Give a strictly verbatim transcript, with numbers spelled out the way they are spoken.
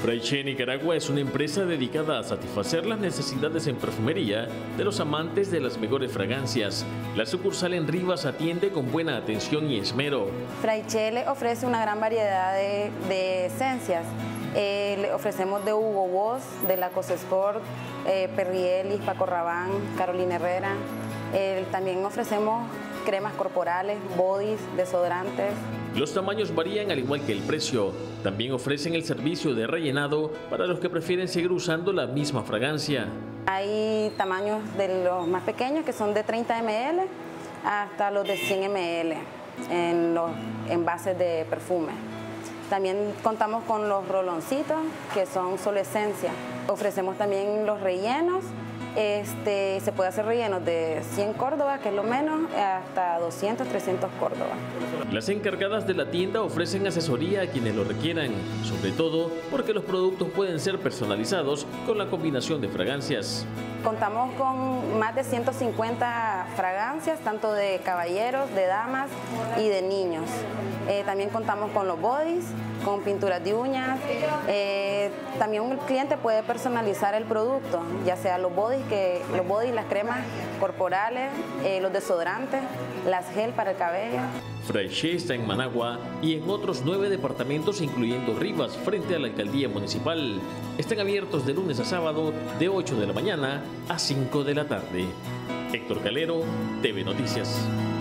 Fraiche Nicaragua es una empresa dedicada a satisfacer las necesidades en perfumería de los amantes de las mejores fragancias. La sucursal en Rivas atiende con buena atención y esmero. Fraiche le ofrece una gran variedad de, de esencias. Eh, le ofrecemos de Hugo Boss, de la Cosesport, eh, Perrielis, Paco Rabanne, Carolina Herrera. Eh, también ofrecemos cremas corporales, bodies, desodorantes. Los tamaños varían al igual que el precio. También ofrecen el servicio de rellenado para los que prefieren seguir usando la misma fragancia. Hay tamaños de los más pequeños que son de treinta mililitros hasta los de cien mililitros en los envases de perfume. También contamos con los roloncitos que son solo esencia. Ofrecemos también los rellenos. Este, se puede hacer rellenos de cien córdobas, que es lo menos, hasta doscientos, trescientos córdobas. Las encargadas de la tienda ofrecen asesoría a quienes lo requieran, sobre todo porque los productos pueden ser personalizados con la combinación de fragancias. Contamos con más de ciento cincuenta fragancias, tanto de caballeros, de damas y de niños. Eh, también contamos con los bodies, con pinturas de uñas. Eh, también el cliente puede personalizar el producto, ya sea los bodies, que, los bodies las cremas corporales, eh, los desodorantes, las gel para el cabello. Fraiche está en Managua y en otros nueve departamentos, incluyendo Rivas, frente a la alcaldía municipal. Están abiertos de lunes a sábado, de ocho de la mañana a cinco de la tarde. Héctor Calero, T V Noticias.